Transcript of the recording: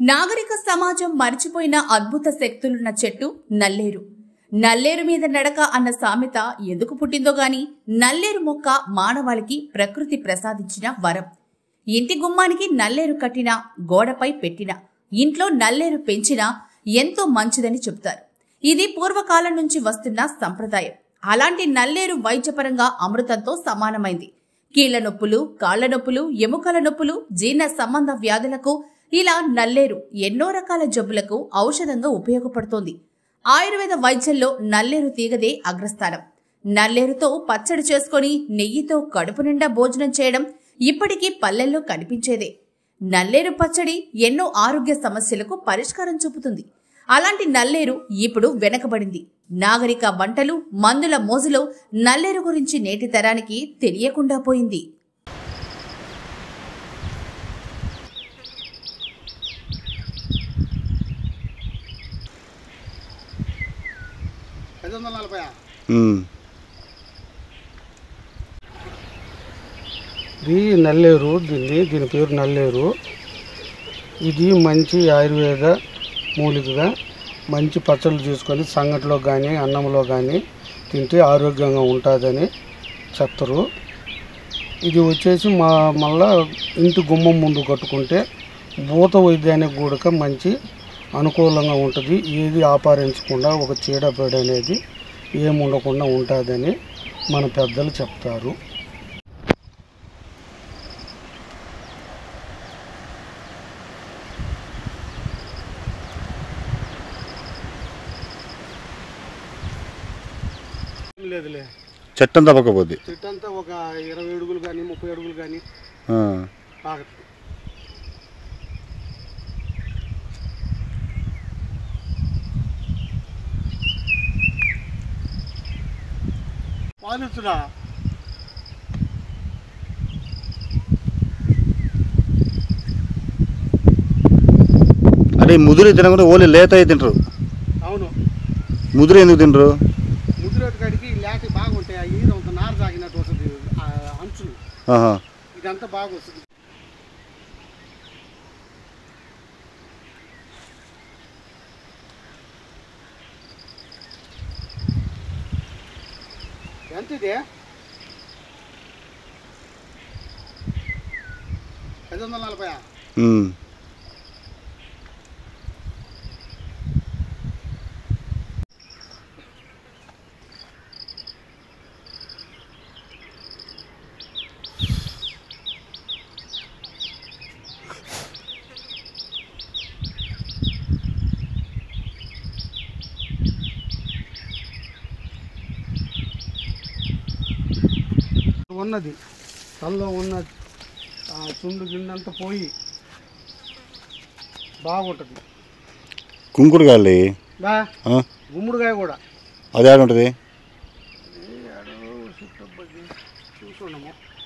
నాగరిక సమాజం మర్చిపోయిన అద్భుత శక్తులున్న చెట్టు నల్లేరు. నల్లేరు మీద నడక అన్న సామెత ఎందుకు పుట్టిందో గాని నల్లేరు మొక్క మానవాళికి ప్రకృతి ప్రసాదించిన వరం. ఇంటి గుమ్మానికి నల్లేరు కట్టినా, గోడపై పెట్టినా, ఇంట్లో నల్లేరు పెంచినా ఎంతో మంచిదని చెబుతారు. ఇది పూర్వకాలం నుంచి వస్తున్న సంప్రదాయం. అలాంటి నల్లేరు వైద్యపరంగా అమృతంతో సమానమైంది. కీళ్ల నొప్పులు, కాళ్ల నొప్పులు, ఎముకల నొప్పులు, జీర్ణ సంబంధ వ్యాధులకు ఇలా నల్లేరు ఎన్నో రకాల జబ్బులకు ఔషధంగా ఉపయోగపడుతోంది. ఆయుర్వేద వైద్యంలో నల్లేరు తీగదే అగ్రస్థానం. నల్లేరుతో పచ్చడి చేసుకుని నెయ్యితో కడుపు నిండా భోజనం చేయడం ఇప్పటికీ పల్లెల్లో కనిపించేదే. నల్లేరు పచ్చడి ఎన్నో ఆరోగ్య సమస్యలకు పరిష్కారం చూపుతుంది. అలాంటి నల్లేరు ఇప్పుడు వెనకబడింది. నాగరిక వంటలు, మందుల మోజులో నల్లేరు గురించి నేటి తరానికి తెలియకుండా పోయింది. ఇది నల్లేరు, దీని పేరు నల్లేరు. ఇది మంచి ఆయుర్వేద మూలికగా మంచి పచ్చళ్ళు చేసుకొని సంగటిలో కానీ అన్నంలో కానీ తింటే ఆరోగ్యంగా ఉంటుందని చెప్తారు. ఇది వచ్చేసి మళ్ళా ఇంటి గుమ్మం ముందు కట్టుకుంటే భూత వైద్యానికి కూడా మంచి అనుకూలంగా ఉంటుంది. ఏది ఆపాదించకుండా ఒక చీడపేడ అనేది ఏమి ఉండకుండా ఉంటుందని మన పెద్దలు చెప్తారు. లేదులే, చెట్టు అంతా పక్కపోద్ది. చెట్టు అంతా ఒక 20 అడుగులు కానీ 30 అడుగులు కానీ ఆగదు. పాలిస్తున్నా అరే ముదురు తినకుండా ఓన్లీ లేత అయి తింటారు. అవును, ముదురు ఎందుకు తినరు? ముదురేటి కాడికి లేక బాగుంటాయి. ఆ ఈరంత నారు తాగినట్టు వస్తుంది, అంచులు ఇదంతా బాగా వస్తుంది. ఎంత ఇది? 540. ఉన్నది తల్లో ఉన్న చుండు గిన్నెంతా పోయి బాగుంటుంది. కుంకుడుకాయలు గుమ్మడికాయ కూడా అది ఆడ ఉంటుంది. చూసుకున్నాము.